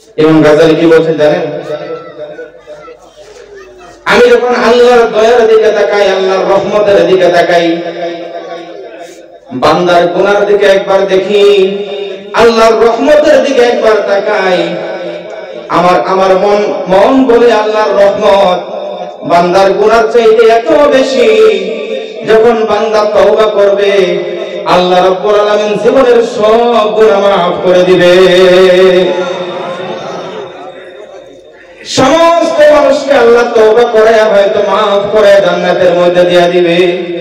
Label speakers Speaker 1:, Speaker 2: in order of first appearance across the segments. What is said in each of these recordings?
Speaker 1: ইমাম গাজ্জালী কি বলছেন জানেন? আমি যখন আল্লাহর দয়ার দিকে তাকাই, আল্লাহর রহমতের দিকে তাকাই, বান্দার গুনার দিকে একবার দেখি, আল্লাহর রহমতের দিকে একবার তাকাই, আমার মন বলে আল্লাহর রহমত বান্দার গুনার চাইতে এত বেশি। যখন বান্দা তওবা করবে, আল্লাহ রাব্বুল আলামিন জীবনের সব গুনাহ মাফ করে দিবে। সমস্ত মানুষকে আল্লাহ তওবা করে হয়তো মাফ করে জান্নাতের মধ্যে দিয়ে দিবে।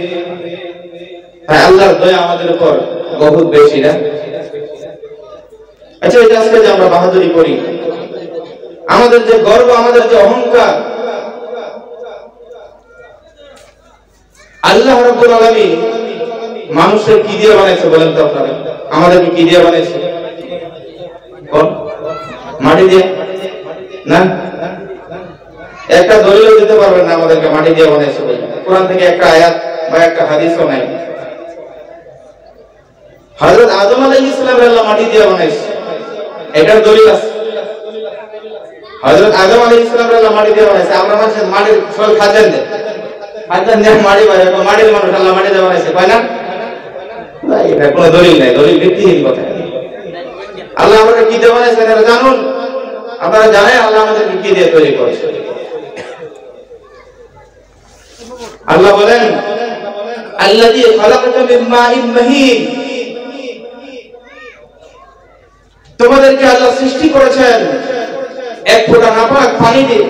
Speaker 1: আল্লাহর দয়া আমাদের উপর বহুত বেশি না? আচ্ছা, এই আজকে যে আমরা বাহাদুরি করি, আমাদের যে গর্ব, আমাদের যে অহংকার, আল্লাহ রাব্বুল আলামিন মানুষের কি দিয়ে বানাইছে বলেন তো আপনারা? আমাদেরকে কি দিয়ে বানাইছে? কোন মাটি দিয়ে? না, একটা দলিল দিতে পারবেন না আমাদেরকে মাটি দিয়ে বানাইছে বলে। কোরআন থেকে একটা আয়াত বা একটা হাদিসও নাই। হযরত আদম আলাইহিস সালামের আল্লাহ মাটি দিয়ে বানাইছে, এটার দলিল আছে। হযরত আদম আলাইহিস সালামের আল্লাহ মাটি দিয়ে বানাইছে। আমরা মানুষ মাটির ফল খাচ্ছেন না, খাচ্ছেন না, মাটি বাইরে মাটির মানুষ আল্লাহ মাটি দিয়ে বানাইছে, পায় না? এটা কোনো দলিল নাই, দলিল ভিত্তিহীন কথা। আল্লাহ আমাদের কি দিয়ে বানাইছে এটা জানুন? আপনারা জানেন আল্লাহ আমাদেরকে কি দিয়ে তৈরি করেছে? আল্লাহ বলেন, আল্লাযী খালাকাকা মিন মাইন মাহিন, তোমাদেরকে আল্লাহ সৃষ্টি করেছেন এক ফোঁটা নাপাক পানি দিয়ে।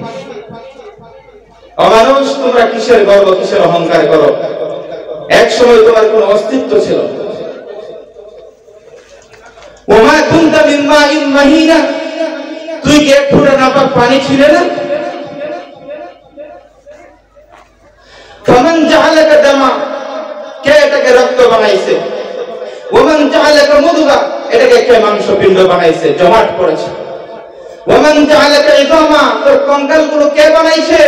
Speaker 1: অমানুষ, তোমরা কিসের গর্ব, কিসের অহংকার করো? এক সময় তোমার কোনো অস্তিত্ব ছিল। ওমা কুনতা মিন মাইন মাহিনা, তুই কি এক ফোঁটা নাপাক পানি ছিলে না? ফামান জাআলাকা দামা, কে এটাকে রক্ত বানাইছে? ওমান জাআলাকা মুদগা, এটাকে কে মাংসপিণ্ড বানাইছে, জমাট করেছে? ওমান জাআলাকা ইযামা, তোর কঙ্কালগুলো কে বানাইছে?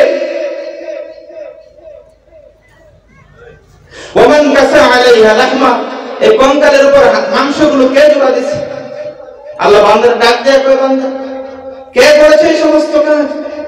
Speaker 1: ওমান কাসা আলাইহা লাহমা, এই কঙ্কালের উপর মাংসগুলো কে জোড়া দিছে? আল্লাহ বান্দার ডাক দেয়, কই বান্দা কে করেছে এই সমস্ত কাজ?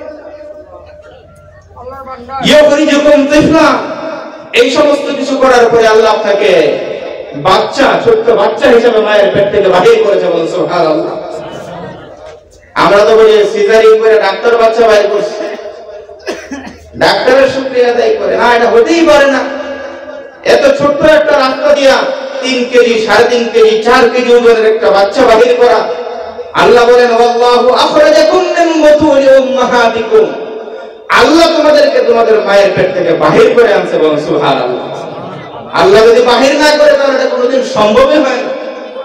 Speaker 1: ইউখরিজুকুম তিফলা, এই সমস্ত কিছু করার পরে আল্লাহ আপনাকে বাচ্চা, ছোট্ট বাচ্চা হিসেবে মায়ের পেট থেকে বাহির করেছে। বলুন সুবহানাল্লাহ। আমরা তো বলি সিজারিং করে ডাক্তার বাচ্চা বাইর করছে, ডাক্তারের শুকরিয়া আদায় করে না, এটা হতেই পারে না। এত ছোট্ট একটা রাস্তা দিয়া 3 কেজি, 3.5 কেজি, 4 কেজি ওজনের একটা বাচ্চা বাহির করা। আল্লাহ বলেন, আল্লাহু আখরাজাকুম মিন বুতুনি উম্মাহাতিকুম, আল্লাহ তোমাদেরকে তোমাদের মায়ের পেট থেকে বাহির করে আনছে। বলুন সুবহানাল্লাহ। আল্লাহ যদি বাহির না করে তাহলে এটা কোনোদিন সম্ভবই হয় না।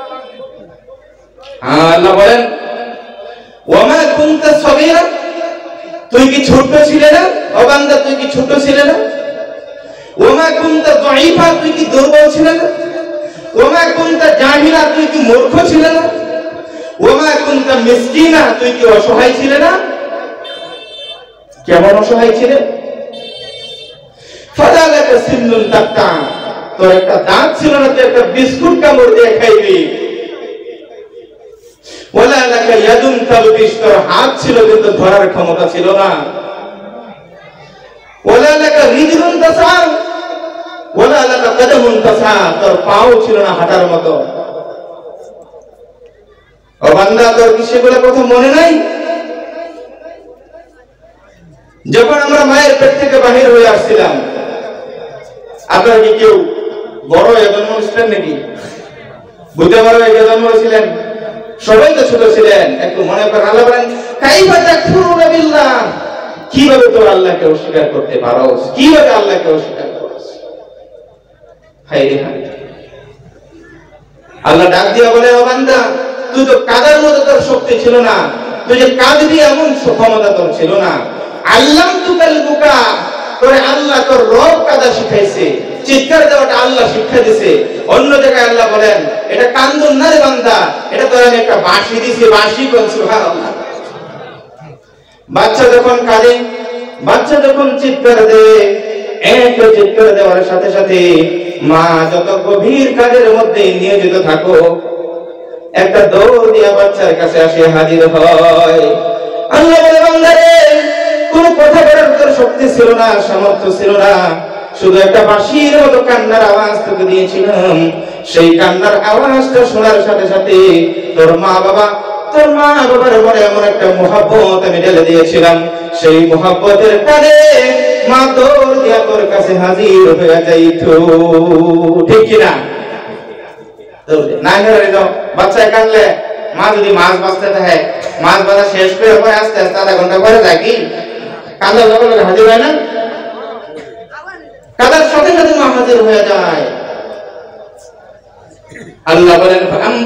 Speaker 1: আল্লাহ বলেন, ওয়ামা কুনতা সাগীরা, তুই কি ছোট ছিলে না? ও বান্দা, তুই কি ছোট ছিলে না? ওয়ামা কুনতা যায়ীফা, তুই কি দুর্বল ছিলে না? ওয়ামা কুনতা জাহিলা, তুই কি মূর্খ ছিলে না? ওয়ামা কুনতা মিসকিনা, তুই কি অসহায় ছিলে না? কেমন অসহায় ছিলে? ফাদালাকা সিন্নুন তাক্তা, তোর একটা দাঁত ছিল না, তুই একটা বিস্কুট কামড় দিয়ে খাইবি। ওয়ালা লাকা ইয়াদুন তাবতিশ, তোর হাত ছিল কিন্তু ধরার ক্ষমতা ছিল না। ওয়ালা লাকা রিজলুন তাসা, ওয়ালা লাকা কদমুন তাসা, তোর পাও ছিল না হাঁটার মতো। ও বান্দা, তোর কি সেগুলো কথা মনে নাই? যখন আমরা মায়ের পেট থেকে বাহির হয়ে আসছিলাম, আপনারা কি কেউ বড় হয়ে জন্ম নিয়েছিলেন নাকি? বুঝতে পারো এই জন্ম ছিলেন? সবাই তো ছোট ছিলেন। একটু মনে করেন, আল্লাহ বলেন, কাইফা তাকফুরুনা বিল্লাহ, কিভাবে তোমরা আল্লাহকে অস্বীকার করতে পারো? কিভাবে আল্লাহকে অস্বীকার করো? হায় রে হায়। আল্লাহ ডাক দিয়া বলে, ও বান্দা, তুই তো কাদার মতো তোর শক্তি ছিল না, তুই যে কাঁদবি এমন ক্ষমতা তোর ছিল না। আল্লাহ তুকাল বুকা, তোরে আল্লাহ তোর রব কাদা শিখাইছে, চিৎকার দেওয়াটা আল্লাহ শিক্ষা দিয়েছে। অন্য জায়গায় আল্লাহ বলেন, এটা কান্দন না রে বান্দা, এটা তোর আমি একটা বাঁশি দিছি, বাঁশি কোন সুবহানাল্লাহ। বাচ্চা যখন কাঁদে, বাচ্চা যখন চিৎকার দেয়, এক চিৎকার দেওয়ার সাথে সাথে মা যত গভীর কাজের মধ্যে নিয়োজিত থাকো, একটা দৌড় দিয়ে বাচ্চার কাছে আসে হাজির হয়। আল্লাহ বলে, বান্দারে, কোনো কথা বলার তোর শক্তি ছিল না, সামর্থ্য ছিল না, শুধু একটা বাঁশির মতো কান্নার আওয়াজ তোকে দিয়েছিলাম। সেই কান্নার আওয়াজটা শোনার সাথে সাথে তোর মা বাবার উপরে এমন একটা মোহাব্বত আমি ঢেলে দিয়েছিলাম, সেই মোহাব্বতের টানে মা দৌড় দিয়া তোর কাছে হাজির হয়ে যাইতো। ঠিক কিনা? না ঘরে যাও, বাচ্চায় কাঁদলে মা যদি মাছ বাঁচতে থাকে, মাছ বাঁধা শেষ করে পরে আস্তে আস্তে আধা ঘন্টা পরে যায় কি কাঁদার লগে লগে হাজির হয় না? কাঁদার সাথে সাথে মা হাজির হয়ে যায়। আল্লাহ বলেন,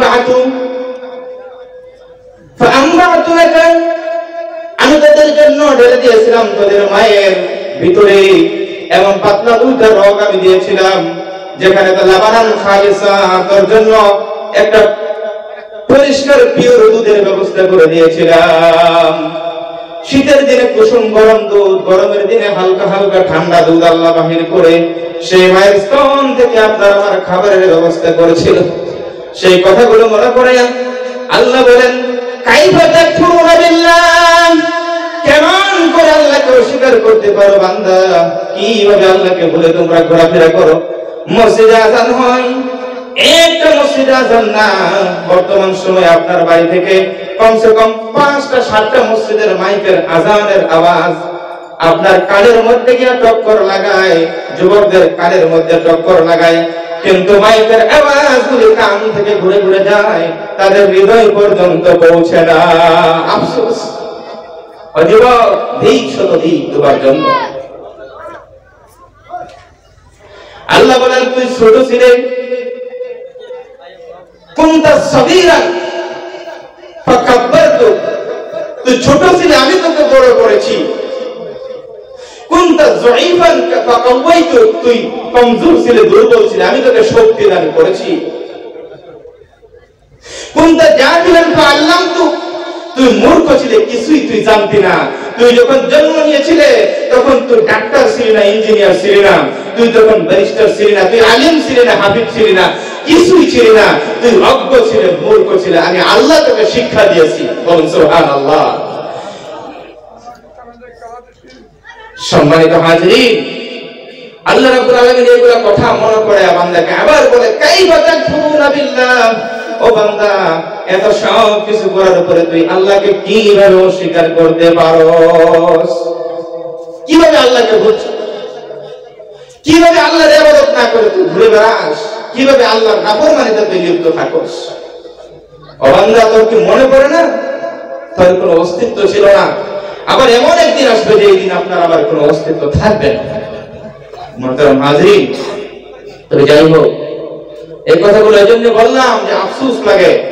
Speaker 1: আমি তাদের জন্য ঢেলে দিয়েছিলাম তোদের মায়ের ভিতরে এমন পাতলা দুইটা রগ আমি দিয়েছিলাম, যেখানে তো লাবানান খালিসা, তোর জন্য একটা পরিষ্কার পিওর দুধের ব্যবস্থা করে দিয়েছিলাম। শীতের দিনে কুসুম গরম দুধ, গরমের দিনে হালকা হালকা ঠান্ডা দুধ আল্লাহ বাহির করে সেই মায়ের স্তন থেকে আপনার আমার খাবারের ব্যবস্থা করেছিল। সেই কথাগুলো মনে করে আল্লাহ বলেন, কাইফা তাকফুরুনা বিল্লাহ, কেমন করে আল্লাহকে অস্বীকার করতে পারো বান্দা? কিভাবে আল্লাহকে ভুলে তোমরা ঘোরাফেরা করো? মসজিদে আযান হয়, একটা মসজিদে আযান না, বর্তমান সময়ে আপনার বাড়ি থেকে কমসে কম 5টা 7টা মসজিদের মাইকের আযানের আওয়াজ আপনার কানের মধ্যে গিয়ে টক্কর লাগায়, যুবকদের কানের মধ্যে টক্কর লাগায়, কিন্তু মাইকের আওয়াজগুলি কান থেকে ঘুরে ঘুরে যায়, তাদের হৃদয় পর্যন্ত পৌঁছে না। আফসোস, যুবক, ধিক শত ধিক তোমার জন্য। আল্লাহ বলেন, তুই ছোট ছিলে, কুনতা সগীরান ফাকাব্বারতু, তুই ছোট ছিলে আমি তোকে বড় করেছি। কুনতা যায়ীফান ফাকাওয়াইতু, তুই কমজোর ছিলে, দুর্বল ছিলে, আমি তোকে শক্তি দান করেছি। কুনতা জাহিলান ফাআল্লামতু, তুই মূর্খ ছিলে, কিছুই তুই জানতি না। তুই যখন জন্ম নিয়েছিলে তখন তুই ডাক্তার ছিলি না, ইঞ্জিনিয়ার ছিলি না, তুই তখন ব্যারিস্টার ছিলি না, তুই আলিম ছিলি না, হাফিজ ছিলি না, কিছুই ছিলি না, তুই অজ্ঞ ছিলে, মূর্খ ছিলে, আমি আল্লাহ তোকে শিক্ষা দিয়েছি। বলুন সুবহানাল্লাহ। সম্মানিত হাজিরিন, আল্লাহ রাব্বুল আলামিন এইগুলা কথা মনে করে বান্দাকে আবার বলে, কাইফা তাকফুরুনা বিল্লাহ, ও বান্দা, এত সব কিছু করার উপরে তুই আল্লাহকে কিভাবে অস্বীকার করতে পারোস? কিভাবে আল্লাহকে ভুলছিস? কিভাবে আল্লাহর ইবাদত না করে তুই ঘুরে বেড়াস? কিভাবে আল্লাহর নাফরমানিতে তুই লিপ্ত থাকস? ও বান্দা, তোর কি মনে পড়ে না তোর কোনো অস্তিত্ব ছিল না? আবার এমন একদিন আসবে যে দিন আপনার আবার কোনো অস্তিত্ব থাকবে না। মুহতারাম হাজিরিন, তবে যাই হোক, এই কথাগুলো এজন্য বললাম যে আফসোস লাগে